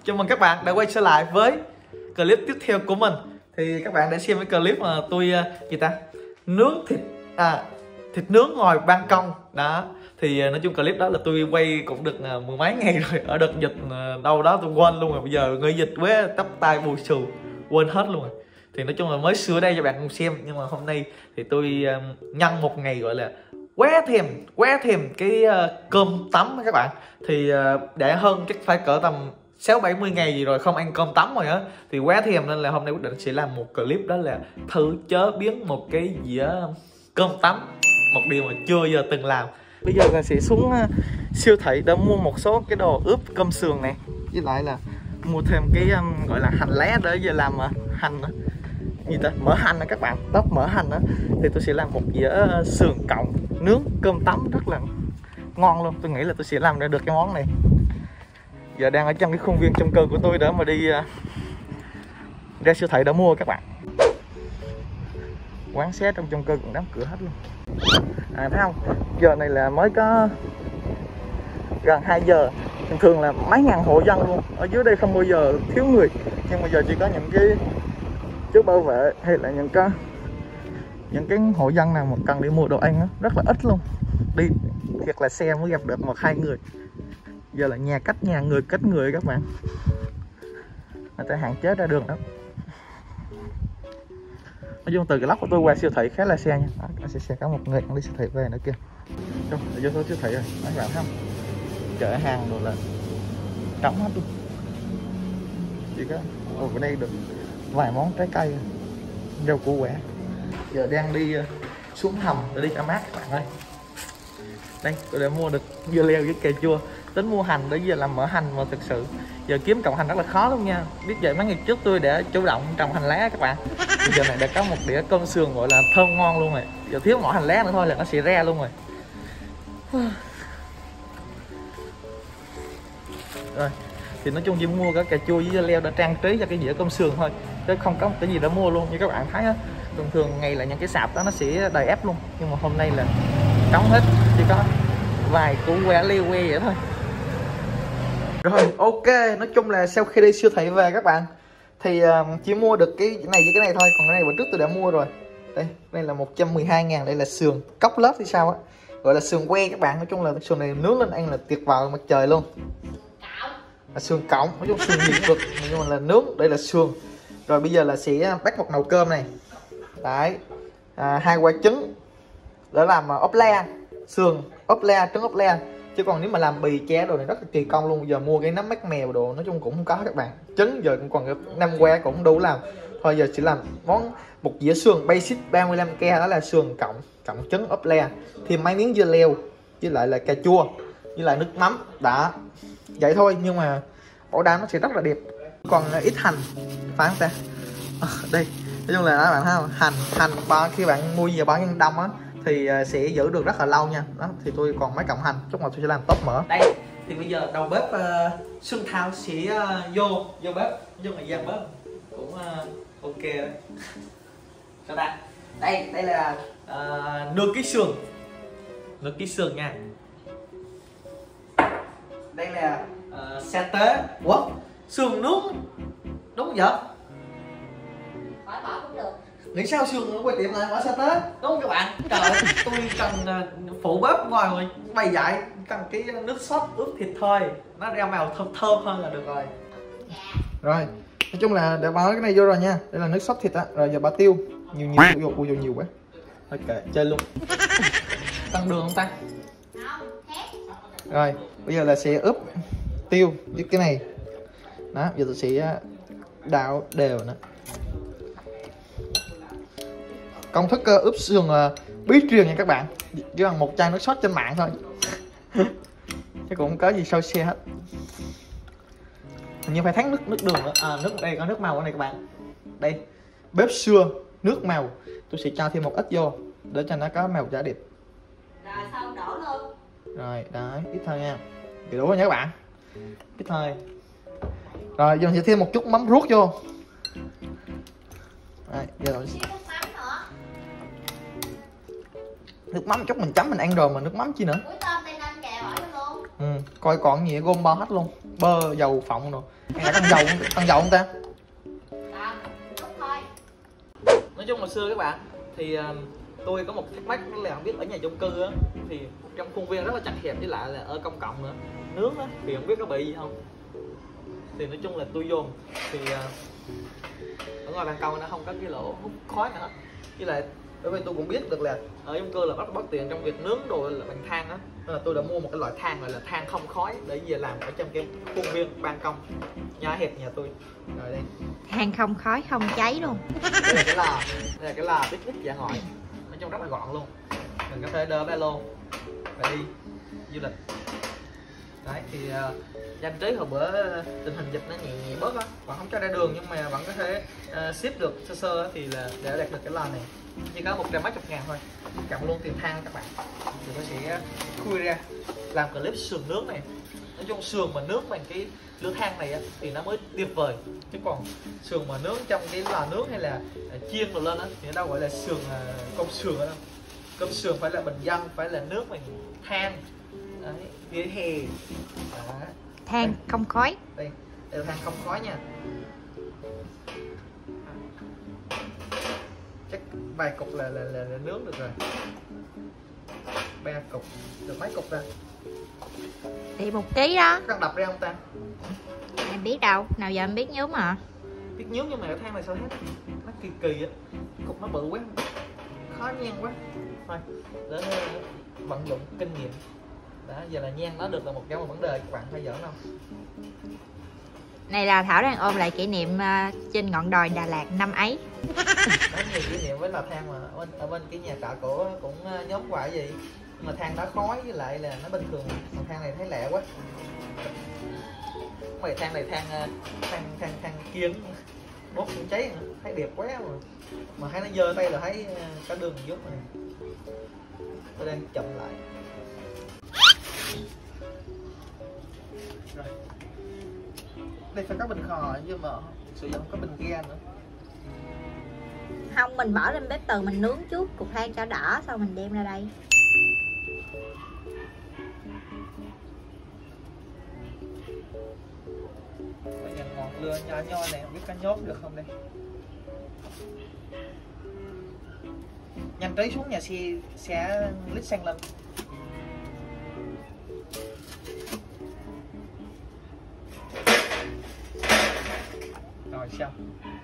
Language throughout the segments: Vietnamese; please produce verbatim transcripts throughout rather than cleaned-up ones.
Chào mừng các bạn đã quay trở lại với clip tiếp theo của mình. Thì các bạn đã xem cái clip mà tôi uh, gì ta nướng thịt à thịt nướng ngoài ban công đó. Thì uh, nói chung clip đó là tôi quay cũng được uh, mười mấy ngày rồi. Ở đợt dịch uh, đâu đó tôi quên luôn rồi. Bây giờ người dịch với tóc tai bù xù quên hết luôn rồi. Thì nói chung là mới sửa đây cho bạn cùng xem. Nhưng mà hôm nay thì tôi uh, nhân một ngày gọi là quá thèm quá thèm cái uh, cơm tấm các bạn. Thì uh, để hơn chắc phải cỡ tầm sáu bảy mươi ngày gì rồi không ăn cơm tấm rồi á, thì quá thèm nên là hôm nay quyết định sẽ làm một clip, đó là thử chế biến một cái dĩa cơm tấm, một điều mà chưa giờ từng làm. Bây giờ là sẽ xuống uh, siêu thị để mua một số cái đồ ướp cơm sườn này, với lại là mua thêm cái um, gọi là hành lá để giờ làm uh, hành uh, gì ta mỡ hành đó các bạn, tóc mỡ hành đó. Thì tôi sẽ làm một dĩa uh, sườn cộng nướng cơm tấm rất là ngon luôn. Tôi nghĩ là tôi sẽ làm ra được cái món này. Giờ đang ở trong cái khuôn viên chung cư của tôi để mà đi uh, ra siêu thị để mua các bạn. Quán xá trong chung cư cũng đóng cửa hết luôn. À thấy không, giờ này là mới có gần hai giờ. Thường thường là mấy ngàn hộ dân luôn. Ở dưới đây không bao giờ thiếu người. Nhưng mà giờ chỉ có những cái chú bảo vệ hay là những cái những cái hộ dân nào mà cần đi mua đồ ăn đó, rất là ít luôn. Đi thiệt là xe mới gặp được một hai người. Giờ là nhà cách nhà, người cách người các bạn. Người ta hạn chế ra đường đó. Nói chung từ cái lóc của tôi qua siêu thị khá là xe nha. Đó, sẽ xe có một người đi siêu thị về nữa kia. Đâu, vô tôi siêu thị rồi, các bạn thấy không? Chợ hàng rồi là trống hết luôn. Chỉ có ở đây được vài món trái cây, rau củ quả. Giờ đang đi xuống hầm để đi cho mát các bạn ơi. Đây, tôi đã mua được dưa leo với cà chua. Tính mua hành để giờ làm mỡ hành mà thực sự giờ kiếm trồng hành rất là khó luôn nha. Biết vậy mấy ngày trước tôi đã chủ động trồng hành lá các bạn. Bây giờ này đã có một đĩa cơm sườn gọi là thơm ngon luôn rồi. Giờ thiếu mỏ hành lá nữa thôi là nó sẽ ra luôn rồi. Rồi, thì nói chung chỉ mua cả cà chua với dưa leo để trang trí cho cái dĩa cơm sườn thôi, chứ không có một cái gì để mua luôn. Như các bạn thấy á, thường thường ngày là những cái sạp đó nó sẽ đầy ép luôn, nhưng mà hôm nay là trống hết, chỉ có vài củ que leo que vậy thôi. Rồi ok, nói chung là sau khi đi siêu thị về các bạn thì uh, chỉ mua được cái này với cái này thôi. Còn cái này bữa trước tôi đã mua rồi. Đây, đây là một trăm mười hai ngàn. Đây là sườn cốc lớp thì sao á, gọi là sườn que các bạn. Nói chung là sườn này nướng lên ăn là tuyệt vời mặt trời luôn. Là sườn cọng, nói chung sườn gì cũng được, nhưng mà là nướng. Đây là sườn. Rồi bây giờ là sẽ bắt một nồi cơm này. Đấy, à, hai quả trứng để làm ốp la, sườn ốp la, trứng ốp la. Chứ còn nếu mà làm bì ché đồ này rất là kỳ công luôn. Giờ mua cái nấm mát mèo đồ nói chung cũng không có các bạn. Trứng giờ cũng còn năm que cũng đủ làm. Thôi giờ chỉ làm món một dĩa sườn basic ba mươi lăm k, đó là sườn cộng cộng trứng ốp la, thêm mấy miếng dưa leo với lại là cà chua với lại nước mắm. Đã vậy thôi, nhưng mà ổ đá nó sẽ rất là đẹp. Còn ít hành phải không ta? À, đây nói chung là các bạn thấy không, hành hành ba khi bạn mua nhiều bao nhân đông á thì sẽ giữ được rất là lâu nha. Đó thì tôi còn mấy cọng hành, chút nào tôi sẽ làm tóc mỡ. Đây thì bây giờ đầu bếp uh, Xuân Thao sẽ uh, vô vô bếp, vô thời gian bếp cũng uh, ok đấy. Sao ta? Đây đây là uh, nửa ký sườn, nửa ký sườn nha. Đây là uh, sa tế. Ủa, sườn nướng đúng vậy? Khỏi bỏ cũng được. Nghĩ sao sườn nó quay tiệm lại bỏ sa tế đúng không các bạn? Trời ơi, tôi cần uh, phụ bếp ngoài rồi bày dạy, cần cái nước sốt ướp thịt thôi, nó ra màu thơm thơm hơn là được rồi. Dạ. Rồi, nói chung là đã bỏ cái này vô rồi nha. Đây là nước sốt thịt á. Rồi giờ bỏ tiêu nhiều nhiều vô, vô, vô nhiều quá. Ok, chơi luôn. Tăng đường không ta? Không, hết. Rồi, bây giờ là sẽ ướp tiêu với cái này. Đó, giờ tôi sẽ đảo đều nữa. Công thức uh, ướp sườn uh, bí truyền nha các bạn. Chỉ bằng một chai nước sốt trên mạng thôi. Chứ cũng không có gì sôi xe hết. Hình như phải thắng nước nước đường nữa. À, nước đây có nước màu ở này các bạn. Đây, bếp xưa nước màu. Tôi sẽ cho thêm một ít vô để cho nó có màu giả đẹp. Rồi xong đổ luôn. Rồi, đấy, ít thôi nha. Thì đủ rồi nha các bạn. Ít thôi. Rồi, giờ mình sẽ thêm một chút mắm ruốc vô. Đấy, giờ rồi. Nước mắm nữa. Nước mắm chút mình chấm mình ăn rồi mà nước mắm chi nữa. Muối tôm tây ninh kìa, bỏ vô luôn. Ừ, coi còn gì gom bao hết luôn. Bơ, dầu phộng rồi. Mẹ tăng dầu, tăng dầu không ta? Không, không thôi. Nói chung hồi xưa các bạn thì uh, tôi có một thắc mắc là không biết ở nhà chung cư á thì trong khuôn viên rất là chặt hẹp, với lại là ở công cộng nữa, nướng á thì không biết có bị gì không. Thì nói chung là tôi dồn thì uh, ở ngoài ban công nó không có cái lỗ hút khói nữa, với lại bởi vì tôi cũng biết được là ở chung cư là rất là bất tiện trong việc nướng đồ là bằng than á, nên là tôi đã mua một cái loại than gọi là than không khói để về làm ở trong cái khuôn viên ban công nhà hẹp nhà tôi. Rồi đây, than không khói không cháy luôn. đây là cái lò, đây là cái lò picnic dạ hội, nói chung rất là gọn luôn, mình có thể đỡ ba lô và đi du lịch. Đấy thì uh, trang trí hồi bữa tình hình dịch nó nhẹ nhẹ bớt á, vẫn không cho ra đường nhưng mà vẫn có thể uh, ship được sơ sơ thì là để đạt được cái lò này chỉ có một trăm mấy chục ngàn thôi, cộng luôn tiền than các bạn thì nó sẽ khui ra làm clip sườn nướng này. Nói chung sườn mà nướng bằng cái lửa than này á, thì nó mới tuyệt vời, chứ còn sườn mà nướng trong cái lò nướng hay là uh, chiên rồi lên á thì nó đâu gọi là sườn uh, công sườn đâu. Cơm sườn phải là bình dân, phải là nước bằng than. Đấy, vỉa hè. Đó. Than đây. Không khói. Đây, đây là than không khói nha. Chắc vài cục là, là, là, là nướng được rồi. Ba cục, được mấy cục ra? Thì một ký đó. Cần đập ra không ta? Em biết đâu, nào giờ em biết nhúm hả? Biết nhúm nhưng mà cái than này sao hết? Nó kỳ kỳ á, cục nó bự quá, khó nhen quá. Thôi, để vận dụng kinh nghiệm. Đó, giờ là nhen nó được là một cái một vấn đề các bạn phải giỡn không? Này là Thảo đang ôm lại kỷ niệm uh, trên ngọn đồi Đà Lạt năm ấy. Có nhiều kỷ niệm với lò than mà ở bên, ở bên cái nhà trọ cổ cũng nhóm hoài gì nhưng mà than đó khói với lại là nó bình thường, còn than này thấy lẹ quá. Mày than này than than than than kiên đốt cũng cháy nữa. Thấy đẹp quá mà mà thấy nó dơ tay là thấy có đường giúp này. Tôi đang chậm lại. Rồi. Đây phải có bình khò nhưng mà sử dụng có bình ga nữa. Không, mình bỏ lên bếp từ mình nướng trước cục than cho đỏ xong mình đem ra đây. Bây giờ ngọn lửa nhỏ nhỏ này không biết có nhốt được không đây. Nhanh trí xuống nhà xe sẽ lít xăng lên. Rồi xong.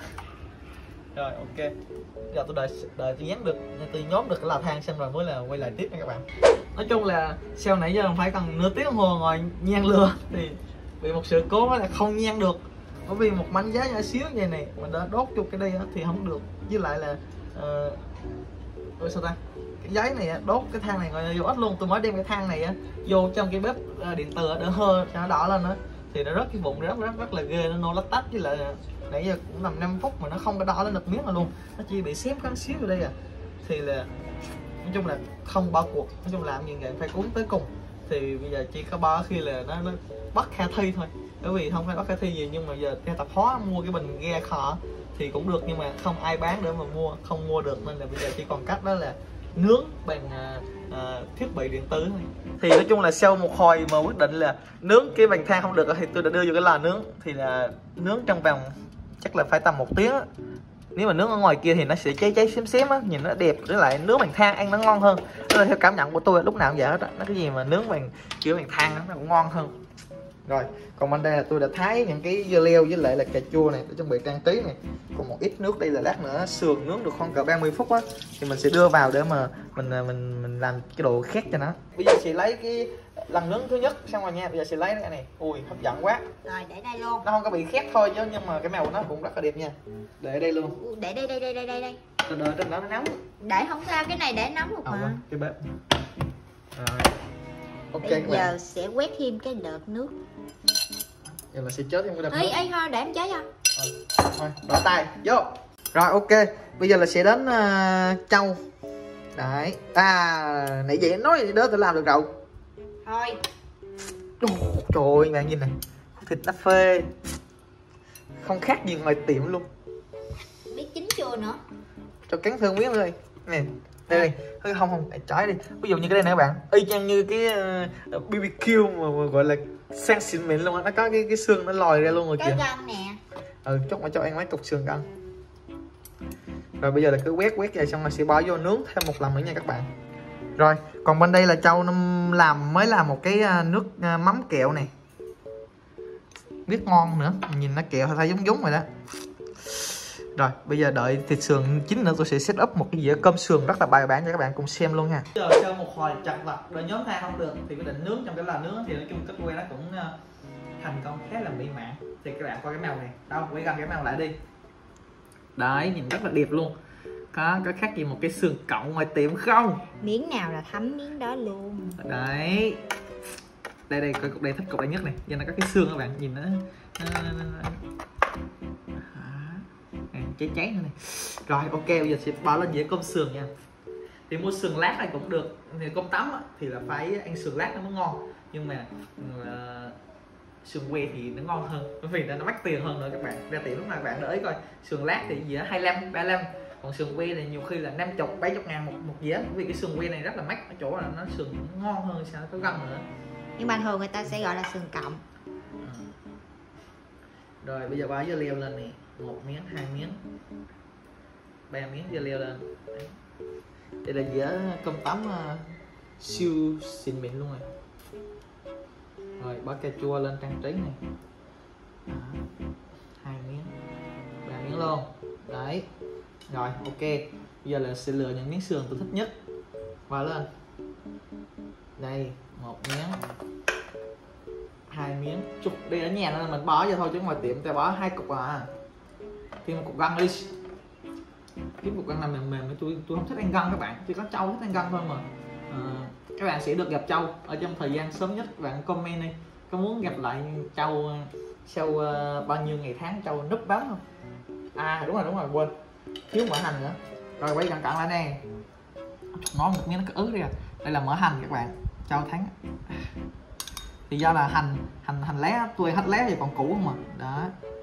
Rồi ok. Giờ tôi đợi đợi tôi dán được, tôi nhóm được cái lò than xong rồi mới là quay lại tiếp nha các bạn. Nói chung là sau nãy giờ phải cần nửa tiếng đồng hồ ngồi nhen lửa thì bị một sự cố là không nhen được. Bởi vì một mảnh giấy nhỏ xíu như này mình đã đốt chung cái đây thì không được. Với lại là uh, ôi sao ta? Cái giấy này đốt cái than này ngồi vô ích luôn. Tôi mới đem cái than này vô trong cái bếp điện từ đỡ hơ cho nó đỏ lên nữa thì nó rớt cái bụng rất rất rất là ghê, nó nô lách tách, với lại nãy giờ cũng nằm năm phút mà nó không có đỏ lên được miếng nào luôn, nó chỉ bị xém có xíu ở đây à. Thì là nói chung là không bỏ cuộc, nói chung làm gì vậy phải cuốn tới cùng. Thì bây giờ chỉ có bỏ khi là nó, nó bất khả thi thôi, bởi vì không phải bất khả thi gì nhưng mà giờ theo tập hóa mua cái bình ga khò thì cũng được nhưng mà không ai bán để mà mua, không mua được nên là bây giờ chỉ còn cách đó là nướng bằng uh, uh, thiết bị điện tử thôi. Thì nói chung là sau một hồi mà quyết định là nướng cái bàn than không được thì tôi đã đưa vô cái lò nướng, thì là nướng trong vòng chắc là phải tầm một tiếng á. Nếu mà nướng ở ngoài kia thì nó sẽ cháy cháy xém xém á, nhìn nó đẹp, với lại nướng bằng than ăn nó ngon hơn. Đó là theo cảm nhận của tôi, lúc nào cũng vậy hết á, nó cái gì mà nướng bằng kiểu bằng than nó cũng ngon hơn. Rồi, còn bên đây là tôi đã thái những cái dưa leo với lại là cà chua này để chuẩn bị trang trí này. Còn một ít nước đây là lát nữa sườn nướng được khoảng cỡ ba mươi phút á thì mình sẽ đưa vào để mà mình mình mình làm cái độ khét cho nó. Bây giờ sẽ lấy cái lần nướng thứ nhất xong rồi nha, bây giờ sẽ lấy cái này. Ui hấp dẫn quá. Rồi để đây luôn. Nó không có bị khét thôi chứ nhưng mà cái màu của nó cũng rất là đẹp nha. Để đây luôn. Để đây đây đây đây đây đây. Đợi đợi trên đó nó nóng. Để không sao, cái này để nóng được mà. À, cái bếp. Rồi. Ok bây các giờ bạn. sẽ quét thêm cái đợt nước. Giờ là sẽ chết thêm cái đợt Ê, nước. ê thôi để em cháy cho. À, thôi đỡ tay vô. Rồi ok, bây giờ là sẽ đến uh, Châu. Đấy. À nãy vậy nói gì đó tôi làm được rồi. Thôi. Oh, trời ơi bạn nhìn này, thịt nó phê, không khác gì ngoài tiệm luôn. Biết chín chưa nữa. Cho cắn thương miếng thôi nè, đây đây không không trái đi, ví dụ như cái đây nè các bạn, y chang như cái uh, bê bê kiu mà, mà gọi là sang xịn mịn luôn á, nó có cái cái xương nó lòi ra luôn rồi cái kìa. gân nè. Ừ, chốt mà cho ăn mấy cục xương ăn. Rồi bây giờ là cứ quét quét vậy xong là sẽ bỏ vô nướng thêm một lần nữa nha các bạn. Rồi, còn bên đây là Châu nó làm mới làm một cái nước mắm kẹo này. Rất ngon nữa, nhìn nó kẹo thấy giống giống rồi đó. Rồi, bây giờ đợi thịt sườn chín nữa tôi sẽ set up một cái dĩa cơm sườn rất là bài bản cho các bạn cùng xem luôn nha. Giờ sau một hồi chặt vặt rồi nhóm than không được thì quyết định nướng trong cái lò nướng thì nói chung kết quay nó cũng thành công khá là mỹ mãn. Thì các bạn coi cái màu này, đâu quay gần cái màu lại đi. Đấy, nhìn rất là đẹp luôn. Có có khác gì một cái xương cậu ngoài tiệm không? Miếng nào là thấm miếng đó luôn. Đấy. Đây đây coi cục đây thích cục đây nhất này, giờ nó có cái xương các bạn nhìn nó, nó, nó, nó. À, cháy cháy nữa này. Rồi ok, bây giờ sẽ bỏ lên dĩa cơm sườn nha. Thì mua sườn lát này cũng được, thì cơm tấm á, thì là phải ăn sườn lát nó mới ngon. Nhưng mà uh, sườn que thì nó ngon hơn, bởi vì nó mắc tiền hơn nữa các bạn. Ra tiệm lúc nào bạn để ý coi, sườn lát thì dĩa hai mươi lăm, ba mươi lăm, còn sườn que thì nhiều khi là năm mươi, bảy mươi ngàn một một dĩa. Vì cái sườn que này rất là mắc ở chỗ là nó sườn nó ngon hơn, sao nó có gân nữa. Nhưng mà thường người ta sẽ gọi là sườn cọng. Ừ. Rồi bây giờ bỏ dưa leo lên nè, một miếng, hai miếng, ba miếng dưa leo lên. Đấy. Đây là dĩa cơm tấm uh, siêu xịn mịn luôn rồi. Rồi bỏ cà chua lên trang trí này. Đó. Hai miếng, ba miếng luôn. Đấy. Rồi ok, bây giờ là sẽ lựa những miếng sườn tôi thích nhất và lên. Đây, một miếng, hai miếng. Chục đi ở nhà nên mình bỏ vô thôi chứ ngoài tiệm ta bỏ hai cục à. Thêm một cục găng đi. Cái cục găng này mềm mềm tôi tôi không thích ăn găng các bạn, chỉ có Châu thích ăn găng thôi mà. À, các bạn sẽ được gặp Châu ở trong thời gian sớm nhất. Các bạn comment đi, có muốn gặp lại Châu sau uh, bao nhiêu ngày tháng Châu núp bóng không? À đúng rồi đúng rồi quên, thiếu mỡ hành nữa. Rồi quay cận cận lại nè, nó một miếng nó cứ ứ đi à. Đây là mỡ hành các bạn, Châu thắng. Thì do là hành hành hành lá tôi hết lá thì còn cũ không mà. Đó.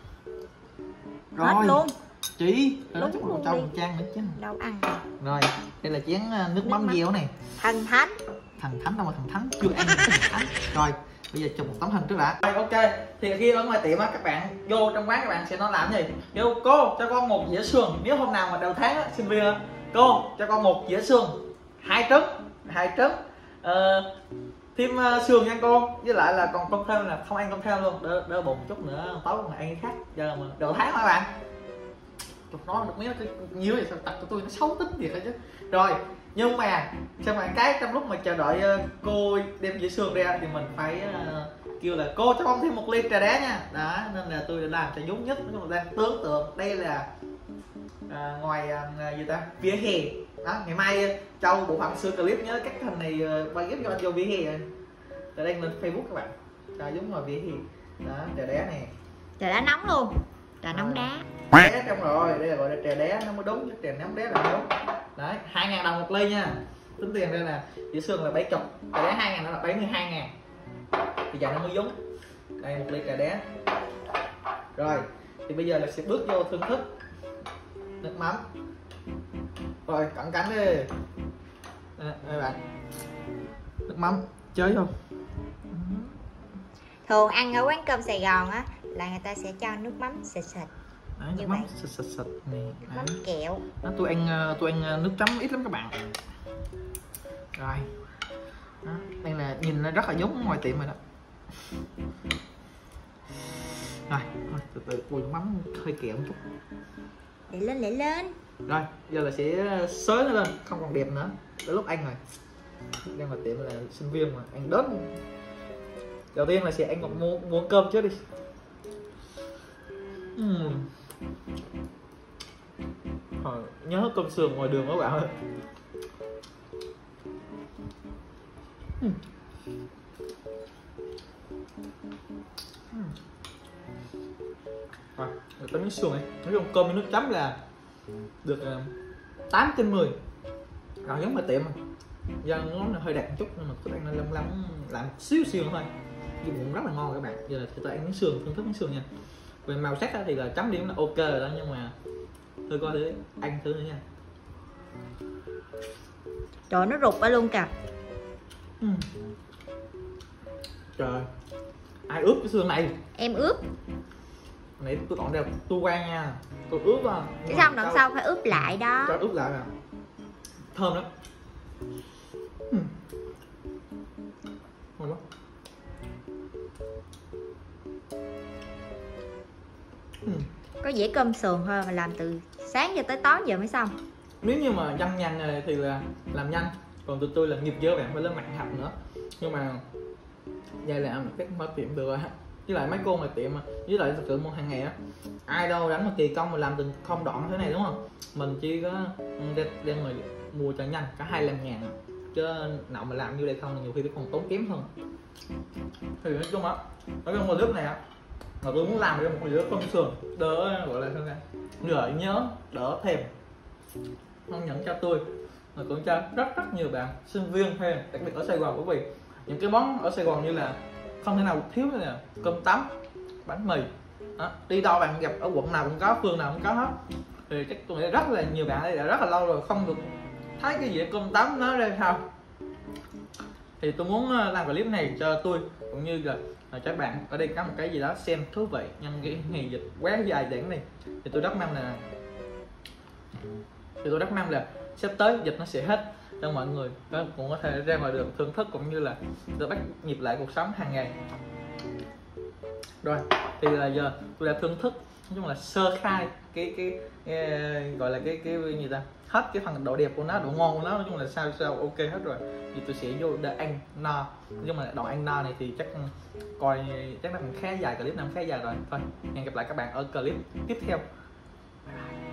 Rồi. Hết luôn. Chị, Đúng chút luôn Châu đi. một trang nữa chứ. Đâu ăn. Rồi, đây là chén nước mắm dẻo này. Thần thánh. Thằng Thánh đâu mà thằng Thánh chưa ăn thằng Thánh. Rồi, bây giờ chụp một tấm hình trước đã. Rồi ok, thì khi ở ngoài tiệm á các bạn vô trong quán các bạn sẽ nói làm gì? Kêu cô cho con một dĩa sườn. Nếu hôm nào mà đầu tháng á, sinh viên cô cho con một dĩa sườn, hai trứng, hai trứng. Ờ, thêm uh, sườn nha cô, với lại là còn con thêm là không ăn con thêm luôn, đỡ, đỡ bụng chút nữa tối mà ăn cái khác. Giờ mà đầu tháng hả bạn? Chụp nó được miếng nhiều thì sao tật của tôi nó xấu tính thiệt hết chứ. Rồi nhưng mà sao bạn cái trong lúc mà chờ đợi uh, cô đem dĩa sườn ra thì mình phải uh, kêu là cô cho con thêm một ly trà đá nha. Đó nên là tôi đã làm cho giống nhất. Chúng ta đang tưởng tượng đây là uh, ngoài uh, gì ta vỉa hè. Đó ngày mai Châu bộ phận xưa clip nhớ các hình này uh, quay ghép cho anh vô vỉa hè rồi. Tại đây lên Facebook các bạn. Đó giống ngoài vỉa hè. Đó trà đá này. Trà đá nóng luôn. Trà nóng đá. Đá trong rồi, đây là gọi là trà đá nó mới đúng, chứ trà nóng đá là không đúng. Đấy, hai ngàn đồng một ly nha. Tính tiền đây là dĩa sườn là bảy mươi, trà đá hai ngàn nó là bảy mươi hai ngàn. Thì giờ nó mới đúng. Đây một ly trà đá. Rồi, thì bây giờ là sẽ bước vô thưởng thức nước mắm. Rồi, cẩn cẩn đi. À, đây bạn. Nước mắm chơi không? Thường ăn ở quán cơm Sài Gòn á là người ta sẽ cho nước mắm xịt xịt. Đấy, nước mắm xịt xịt xịt này. Nước mắm kẹo. Đó, tôi ăn tôi ăn nước chấm ít lắm các bạn. Rồi. Đó, đây là nhìn nó rất là giống ngoài tiệm rồi đó. Rồi, thôi, từ từ bùi mắm hơi kẹo một chút. Để lên để lên. Rồi, giờ là sẽ xới nó lên, không còn đẹp nữa. Tới lúc ăn rồi. Đang ngoài tiệm là sinh viên mà ăn đến. Đầu tiên là sẽ ăn một muỗng, muỗng cơm trước đi. Uhm. Hồi, nhớ cơm sườn ngoài đường các bạn ơi. Uhm. Uhm. Rồi, rồi tới miếng sườn này. Nói chung cơm với nước chấm là được uh, tám trên mười. Rồi giống ngoài tiệm mà. Do nó hơi đặc một chút nhưng mà thức ăn nó lăm lăm lại một xíu xíu nữa thôi. Nhưng cũng rất là ngon các bạn. Giờ là tôi ăn miếng sườn, thưởng thức miếng sườn nha. Về màu sắc thì là chấm điểm là ok rồi đó, nhưng mà tôi coi thử ăn thử nữa nha. Trời nó rụt ở luôn kìa. uhm. Trời, ai ướp cái xương này? Em ướp. Nãy tôi còn đeo tu quan nha, tôi ướp à. Cái xong đằng sau phải ướp lại đó. Cho ướp lại nè, thơm lắm. uhm. Ngon lắm. uhm. Có dĩa cơm sườn thôi mà làm từ sáng cho tới tối giờ mới xong. Nếu như mà nhanh nhanh này thì là làm nhanh, còn tụi tôi là nghiệp dơ bạn phải lên mạng học nữa. Nhưng mà vậy là một cách mở tiệm được rồi. Với lại mấy cô mà tiệm mà với lại thực sự mua hàng ngày á, ai đâu đánh một kỳ công mà làm từng không đoạn thế này đúng không? Mình chỉ có đem, đem người mua cho nhanh cả hai mươi lăm ngàn, chứ nào mà làm như đây không nhiều khi nó còn tốn kém hơn. Thì nói chung á, ở trong một lớp này á mà tôi muốn làm được một đứa công sườn đỡ gọi là sao ra gợi nhớ, đỡ thèm, không những cho tôi mà cũng cho rất rất nhiều bạn sinh viên thêm, đặc biệt ở Sài Gòn, bởi vì những cái món ở Sài Gòn như là không thể nào thiếu như là cơm tấm, bánh mì đó. Đi đâu bạn gặp ở quận nào cũng có, phường nào cũng có hết. Thì chắc tôi nghĩ rất là nhiều bạn đây đã rất là lâu rồi không được thấy cái dĩa cơm tấm nó ra sao. Thì tôi muốn làm clip này cho tôi cũng như là các bạn ở đây có một cái gì đó xem thú vị nhân cái ngày dịch quá dài đẳng này. Thì tôi rất mong là thì tôi rất mong là sắp tới dịch nó sẽ hết cho mọi người cũng có thể ra ngoài đường thưởng thức cũng như là được bắt nhịp lại cuộc sống hàng ngày. Rồi thì là giờ tôi đã thưởng thức nói chung là sơ khai cái cái, cái gọi là cái cái gì ta, hết cái phần độ đẹp của nó, độ ngon của nó, nói chung là sao sao ok hết rồi. Thì tôi sẽ vô để ăn no, nhưng mà đoạn ăn no này thì chắc coi chắc là khá dài, clip này khá dài rồi. Thôi hẹn gặp lại các bạn ở clip tiếp theo.